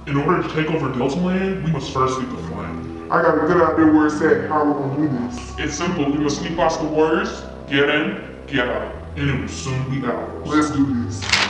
In order to take over Delta Land, we must first get the flag. I got a good idea where it's at. How we're gonna do this? It's simple. We must sneak past the warriors, get in, get out, and it will soon be ours. Let's do this.